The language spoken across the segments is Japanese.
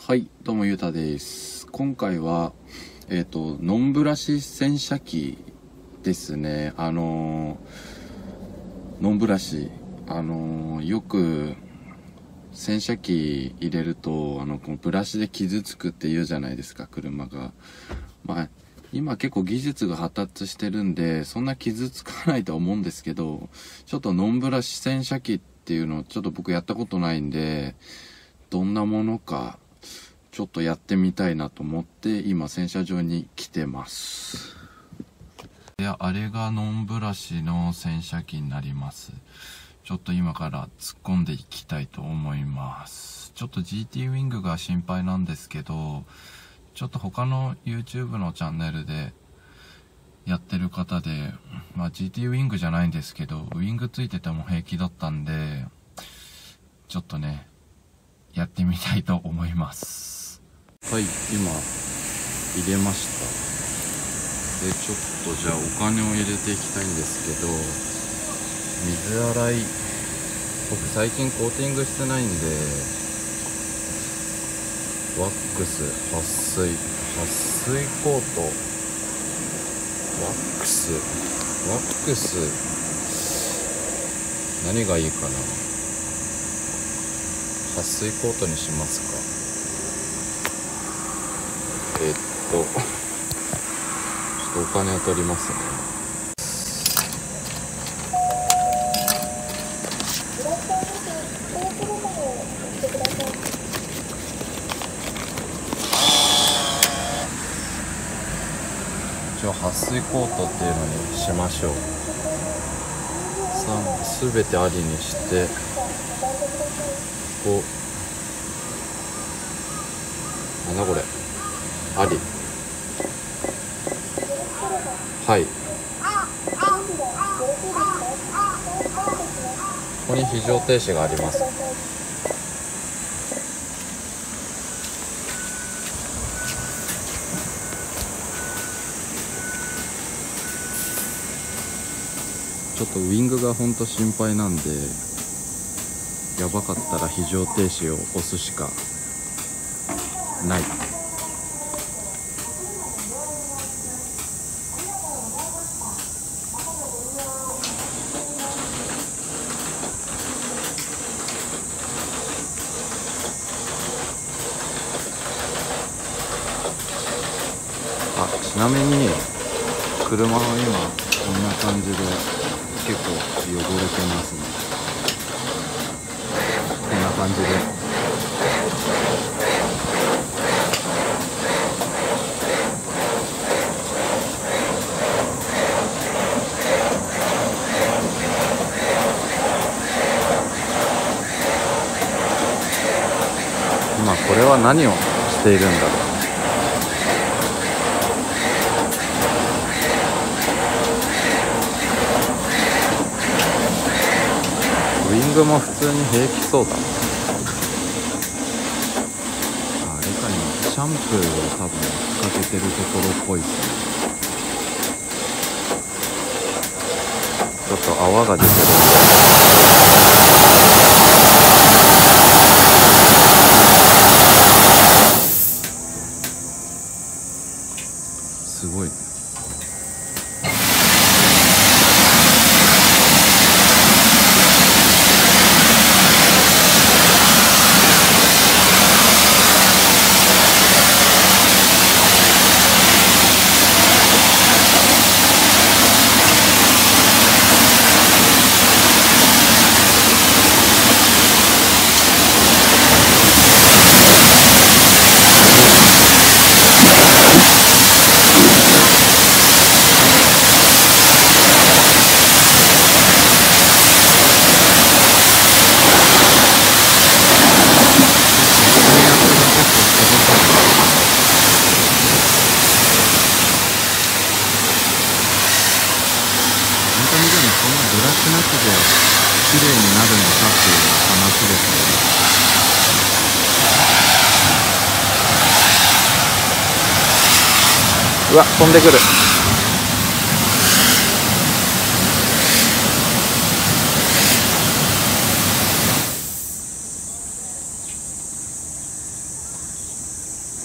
はい、どうもゆうたです。今回はノンブラシ洗車機ですね。ノンブラシよく洗車機入れるとこのブラシで傷つくって言うじゃないですか、車が。今結構技術が発達してるんでそんな傷つかないと思うんですけど、ちょっとノンブラシ洗車機っていうのをちょっと僕やったことないんで、どんなものかちょっとやってみたいなと思って今洗車場に来てます。あれがノンブラシの洗車機になります。ちょっと今から突っ込んでいきたいと思います。ちょっと GT ウィングが心配なんですけど、ちょっと他の YouTube のチャンネルでやってる方で、GT ウィングじゃないんですけどウィングついてても平気だったんで、ちょっとねやってみたいと思います。はい、今入れました。でちょっとじゃあお金を入れていきたいんですけど、水洗い、僕最近コーティングしてないんで、ワックス、撥水コート、ワックス何がいいかな。撥水コートにしますか。ちょっとお金を取りますね。一応撥水コートっていうのにしましょう。すべてありにして、なんだこれ、あり、はい、ここに非常停止があります。ちょっとウィングがほんと心配なんで、やばかったら非常停止を押すしかない。ちなみに車は今こんな感じで結構汚れてますね。こんな感じで今これは何をしているんだろう。ウィングも普通に平気そうだ。あれか、今シャンプーを多分かけてるところっぽいですね。ちょっと泡が出てるんですごいね。そんなブラシなしで綺麗になるのかっていう話ですね。うわ、飛んでくる。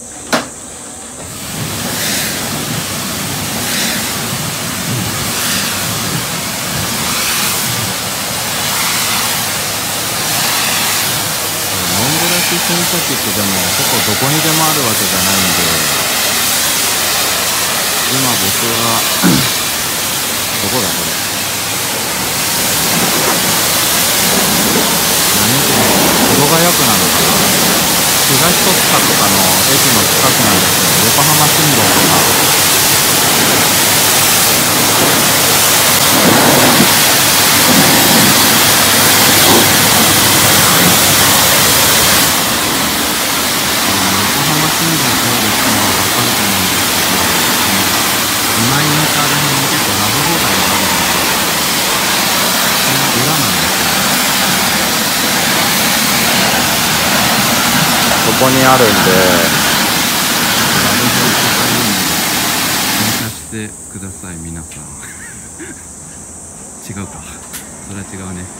洗車機ってでも結構どこにでもあるわけじゃないんで、今僕がどこだこれ、何県、保土ヶ谷区なのかな、東戸塚とかの駅の近くなんですけど、横浜新聞とかここにあるんで、検査してください皆さん。違うか、それは違うね。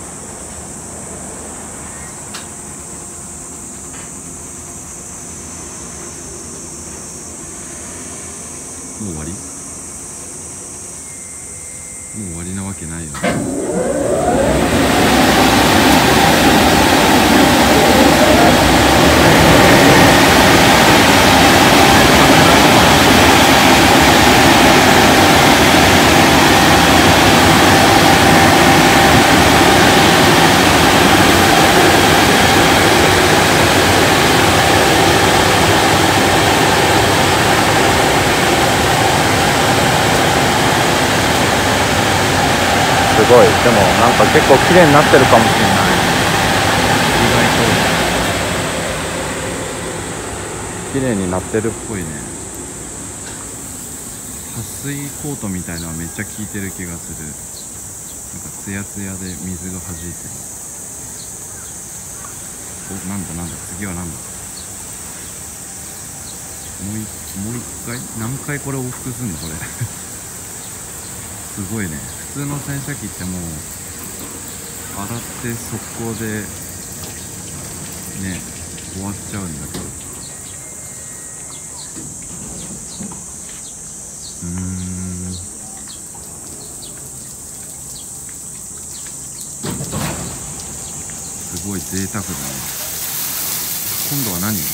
もう終わり？もう終わりなわけないよね。すごい、でもなんか結構綺麗になってるかもしれない。意外と綺麗になってるっぽいね。撥水コートみたいなのはめっちゃ効いてる気がする。なんかツヤツヤで水が弾いてる。お、なんだ次はなんだ。もう一回、何回これ往復すんのこれ。すごいね。普通の洗車機ってもう洗って速攻でね終わっちゃうんだけど、すごい贅沢だね。今度は何？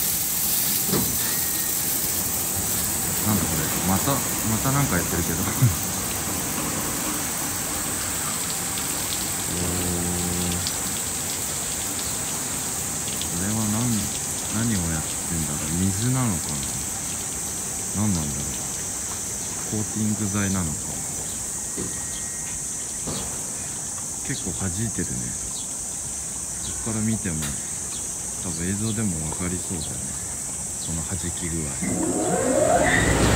なんだこれ、またなんかやってるけど。何をやってんだろう。水なのかな、何なんだろう。コーティング剤なのか。結構弾いてるね。ここから見ても多分映像でも分かりそうだよね、この弾き具合。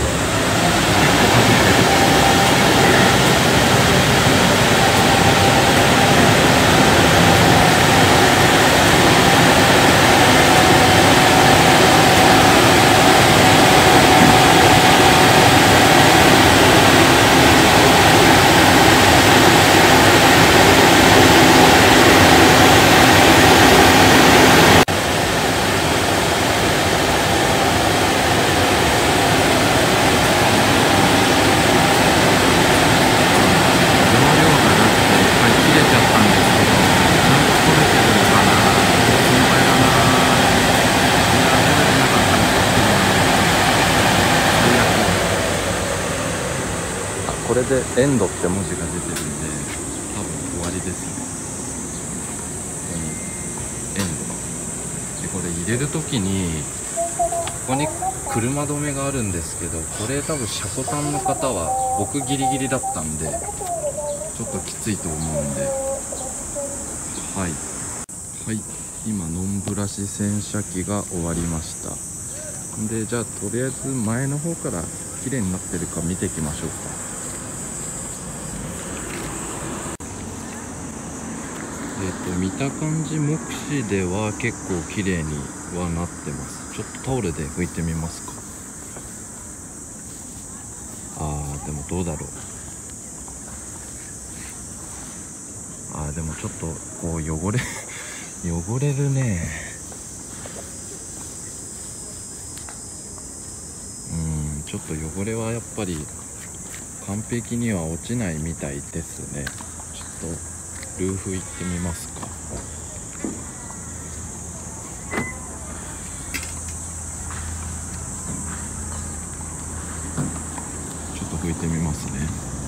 これでエンドって文字が出てるんで、多分終わりですね。ここにエンドで、これ入れる時にここに車止めがあるんですけど、これ多分車庫端の方は、僕ギリギリだったんでちょっときついと思うんで、はい、今ノンブラシ洗車機が終わりました。で、じゃあとりあえず前の方から綺麗になってるか見ていきましょうか。見た感じ目視では結構綺麗にはなってます。ちょっとタオルで拭いてみますか。でもどうだろう。でもちょっとこう汚れるね。 ちょっと汚れはやっぱり完璧には落ちないみたいですね。ちょっとルーフ行ってみますか。ちょっと拭いてみますね。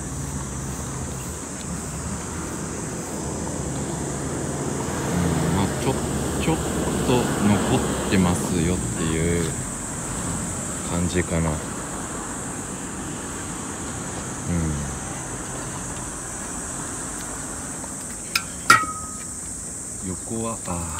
まあちょっと残ってますよっていう感じかな。横は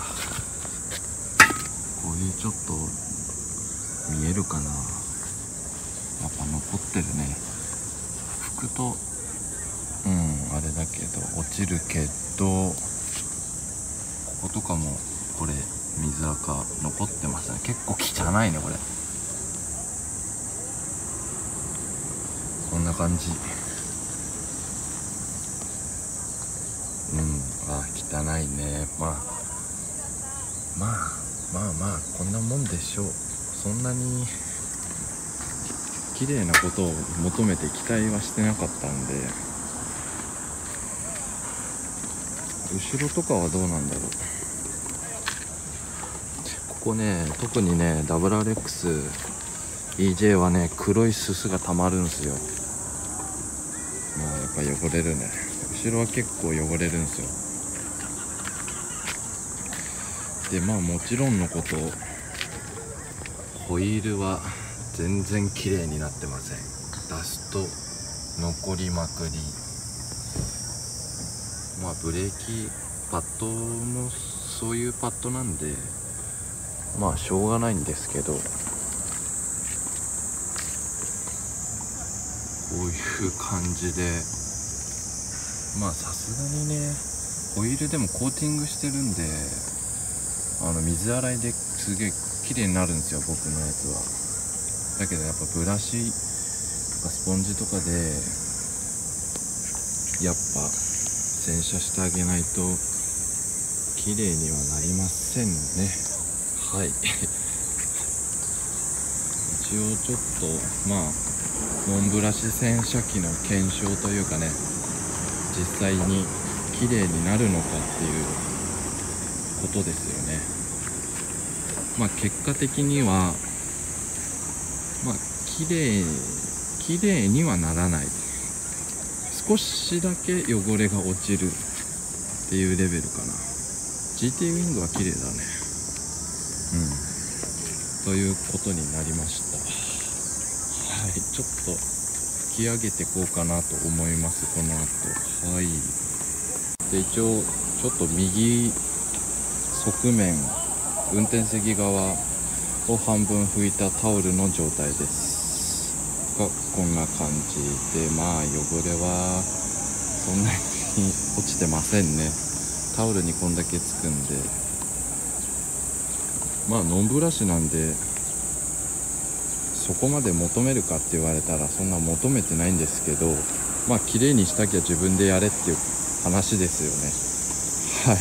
これちょっと見えるかな。やっぱ残ってるね。拭くとあれだけど落ちるけど、こことかもこれ水垢残ってますね。結構汚いねこれ。こんな感じ。汚いね。まあこんなもんでしょう。そんなに綺麗なことを求めて期待はしてなかったんで。後ろとかはどうなんだろう。ここね、特にね WRX EJ はね、黒いすすがたまるんすよ。やっぱ汚れるね。後ろは結構汚れるんすよ。でもちろんのことホイールは全然綺麗になってません。ダスト残りまくり。ブレーキパッドもそういうパッドなんでしょうがないんですけど、こういう感じでさすがにね、ホイールでもコーティングしてるんで水洗いですげえ綺麗になるんですよ、僕のやつは。だけどやっぱブラシとかスポンジとかでやっぱ洗車してあげないと綺麗にはなりませんね。はい一応ちょっとノンブラシ洗車機の検証というかね、実際に綺麗になるのかっていうことですよね。結果的には綺麗にはならない。少しだけ汚れが落ちるっていうレベルかな。 GT ウィングは綺麗だね。ということになりました。はい、ちょっと拭き上げていこうかなと思います、この後。はい。で一応ちょっと右側面、運転席側を半分拭いたタオルの状態ですが、こんな感じで汚れはそんなに落ちてませんね。タオルにこんだけつくんで、ノンブラシなんでそこまで求めるかって言われたらそんな求めてないんですけど、綺麗にしたきゃ自分でやれっていう話ですよね。はい。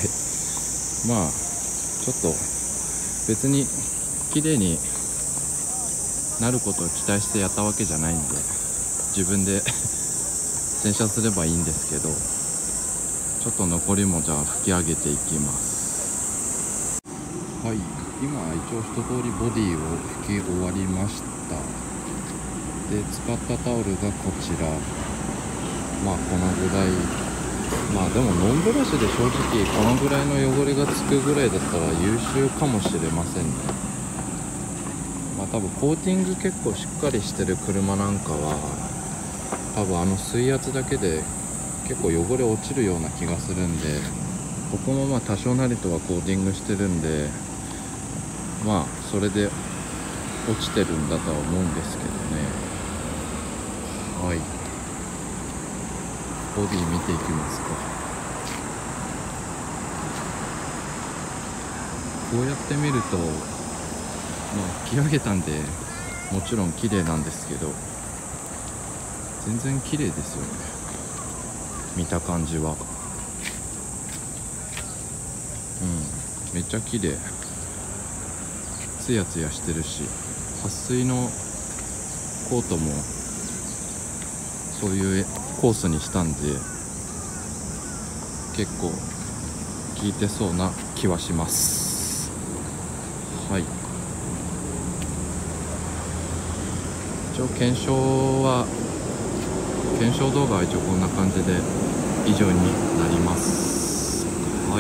ちょっと別に綺麗になることを期待してやったわけじゃないんで、自分で洗車すればいいんですけど、ちょっと残りもじゃあ拭き上げていきます。はい、今一応一通りボディを拭き終わりました。で使ったタオルがこちら。このぐらい。でもノンブラシで正直このぐらいの汚れがつくぐらいだったら優秀かもしれませんね。多分コーティング結構しっかりしてる車なんかは多分水圧だけで結構汚れ落ちるような気がするんで、ここも多少なりとはコーティングしてるんでそれで落ちてるんだとは思うんですけどね。はい、ボディ見ていきますか。こうやって見ると拭き上げたんでもちろん綺麗なんですけど、全然綺麗ですよね、見た感じは。めっちゃ綺麗。ツヤツヤしてるし、撥水のコートもそういうコースにしたんで結構効いてそうな気はします。はい、一応検証動画は一応こんな感じで以上になります。はい、